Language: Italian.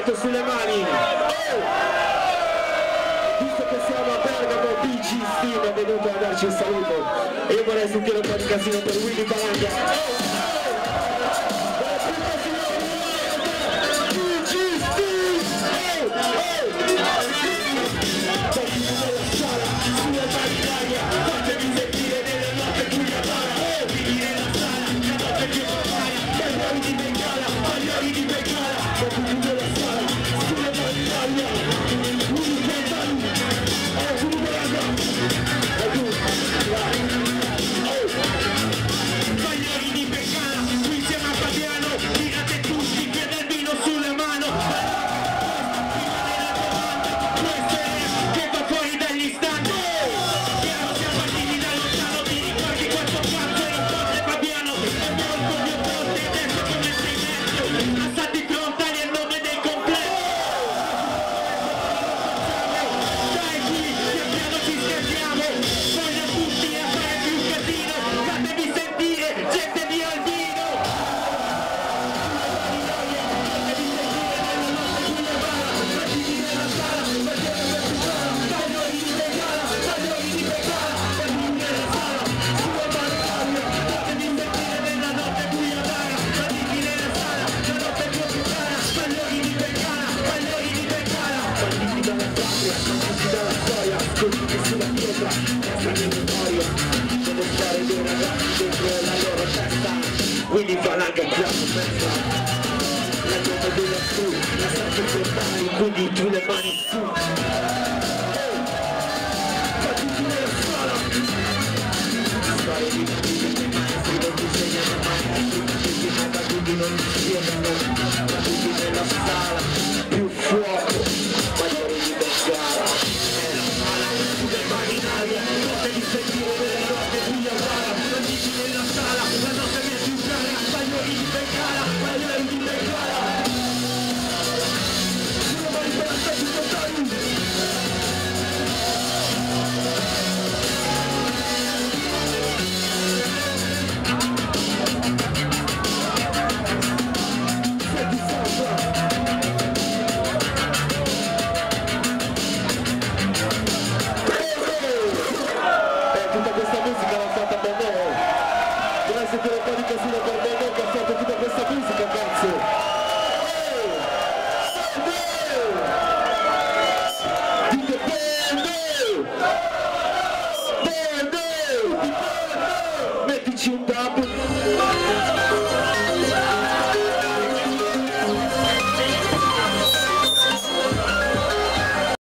saluto sulle mani. Visto che siamo a Bergamo, BG Steam è venuto a darci un saluto e io vorrei sentire un po' di casino per Willy Falanga. Willy Falanga la gomma della su, la sempre portare, quindi tu le mani su. Fatti tu nella scuola. Storie di famiglia che maestri non ti insegnano mai, tutti i bambini non ti spiegano, tutti nella sala.